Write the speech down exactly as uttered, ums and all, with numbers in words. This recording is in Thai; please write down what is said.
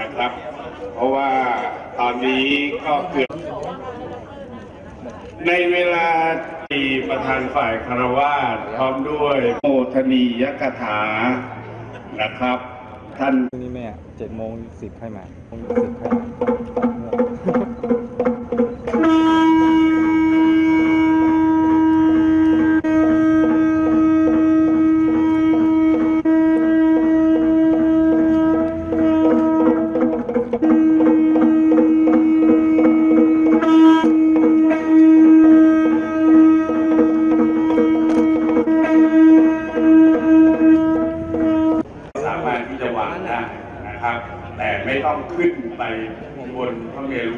นะครับเพราะว่าตอนนี้ก็เกือบในเวลาที่ประธานฝ่ายคารวาสพร้อมด้วยโมทนียกถานะครับท่านนี่แม่เจ็ดโมงสิบให้มาโมงสิบให้มาสามารถที่จะวางได้นะครับแต่ไม่ต้องขึ้นไปบนพระเมรุ